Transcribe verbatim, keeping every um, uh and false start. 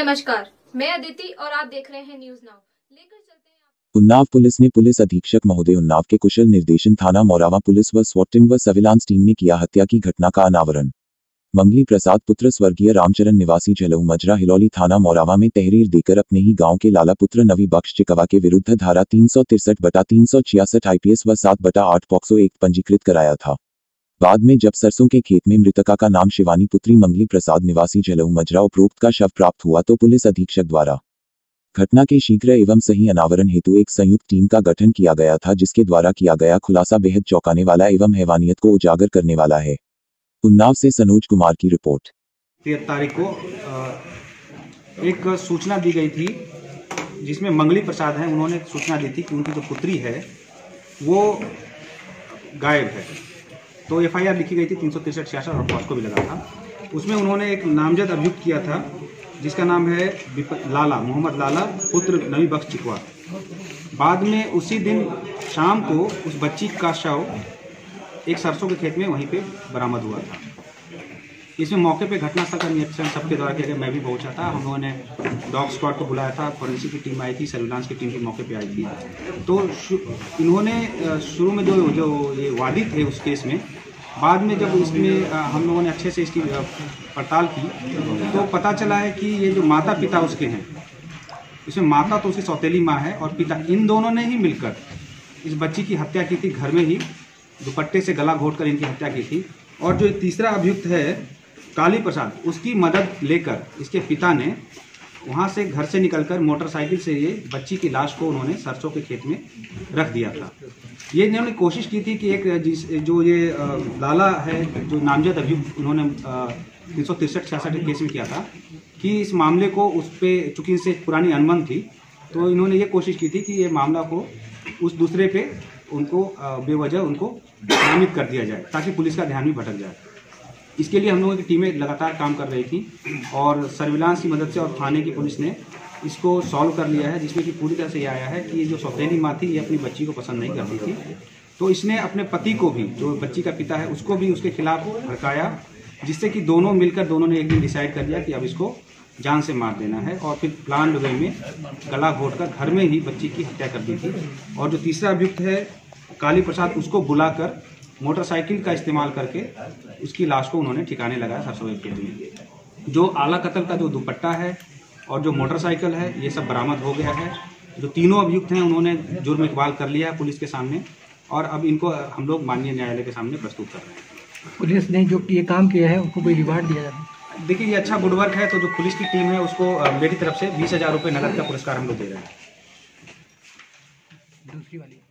नमस्कार, मैं अदिति और आप देख रहे हैं न्यूज नाउ। लेकर चलते हैं। उन्नाव पुलिस ने पुलिस अधीक्षक महोदय उन्नाव के कुशल निर्देशन थाना मोरावा पुलिस व स्वॉट टीम व सर्विलांस टीम ने किया हत्या की घटना का अनावरण। मंगली प्रसाद पुत्र स्वर्गीय रामचरण निवासी झलऊ मजरा हिलौली थाना मोरावा में तहरीर देकर अपने ही गांव के लाला पुत्र नवी बख्श चिकवा के विरुद्ध धारा तीन सौ तिरसठ बटा तीन सौ छियासठ आईपीएस व सात बटा आठ पॉक्सो एक पंजीकृत कराया था। बाद में जब सरसों के खेत में मृतका का नाम शिवानी पुत्री मंगली प्रसाद निवासी झलऊ मजरा उपरोक्त का शव प्राप्त हुआ तो पुलिस अधीक्षक द्वारा घटना के शीघ्र एवं सही अनावरण हेतु एक संयुक्त टीम का गठन किया गया था, जिसके द्वारा किया गया खुलासा बेहद चौंकाने वाला एवं हैवानियत को उजागर करने वाला है। उन्नाव से सनोज कुमार की रिपोर्ट। तेरह तारीख को एक सूचना दी गई थी जिसमें मंगली प्रसाद हैं, उन्होंने सूचना दी थी कि उनकी जो पुत्री है वो गायब है। तो एफ आई आर लिखी गई थी तीन सौ तिरसठ छियासठ और पॉक्सो भी लगा था। उसमें उन्होंने एक नामजद अभियुक्त किया था जिसका नाम है लाला मोहम्मद लाला पुत्र नवी बख्श चिकवा। बाद में उसी दिन शाम को उस बच्ची का शव एक सरसों के खेत में वहीं पे बरामद हुआ था। इसमें मौके पे घटनास्थल का निरीक्षण सबके द्वारा किया गया, मैं भी पहुंचा था। हम लोगों ने डॉग स्क्वाड को बुलाया था, फॉरेंसिक की टीम आई थी, सर्विलांस की टीम भी मौके पे आई थी। तो इन्होंने शुरू में जो जो ये वादी थे उस केस में, बाद में जब इसमें हम लोगों ने अच्छे से इसकी पड़ताल की तो पता चला है कि ये जो माता पिता उसके हैं, इसमें माता तो उसकी सौतेली माँ है और पिता, इन दोनों ने ही मिलकर इस बच्ची की हत्या की थी। घर में ही दुपट्टे से गला घोट कर इनकी हत्या की थी। और जो तीसरा अभियुक्त है काली प्रसाद, उसकी मदद लेकर इसके पिता ने वहाँ से घर से निकलकर मोटरसाइकिल से ये बच्ची की लाश को उन्होंने सरसों के खेत में रख दिया था। ये इन्होंने कोशिश की थी कि एक जिस जो ये लाला है, जो नामजद अभियुक्त, उन्होंने तीन सौ तिरसठ छियासठ केस में किया था कि इस मामले को उस पर, चूँकि इनसे पुरानी अनबन थी, तो इन्होंने ये कोशिश की थी कि ये मामला को उस दूसरे पे उनको बेवजह उनको नामित कर दिया जाए ताकि पुलिस का ध्यान भी भटक जाए। इसके लिए हम लोगों की टीमें लगातार काम कर रही थी और सर्विलांस की मदद से और थाने की पुलिस ने इसको सॉल्व कर लिया है, जिसमें कि पूरी तरह से ये आया है कि ये जो सौतेली माँ थी ये अपनी बच्ची को पसंद नहीं करती थी। तो इसने अपने पति को भी, जो बच्ची का पिता है, उसको भी उसके खिलाफ भड़काया, जिससे कि दोनों मिलकर दोनों ने एक दिन डिसाइड कर लिया कि अब इसको जान से मार देना है और फिर प्लान वे में गला घोट कर घर में ही बच्ची की हत्या कर दी थी। और जो तीसरा अभियुक्त है काली प्रसाद, उसको बुलाकर मोटरसाइकिल का इस्तेमाल करके उसकी लाश को उन्होंने ठिकाने लगाया सरसों के खेत में। जो आला कत्ल का जो दुपट्टा है और जो मोटरसाइकिल है, ये सब बरामद हो गया है। जो तीनों अभियुक्त हैं उन्होंने जुर्म इकबाल कर लिया है पुलिस के सामने और अब इनको हम लोग माननीय न्यायालय के सामने प्रस्तुत कर रहे हैं। पुलिस ने जो ये काम किया है उनको कोई रिवार्ड दिया जाता है? देखिए, ये अच्छा गुड वर्क है, तो जो पुलिस की टीम है उसको मेरी तरफ से बीस हजार रुपये नगद का पुरस्कार हम लोग दे रहे हैं। दूसरी वाली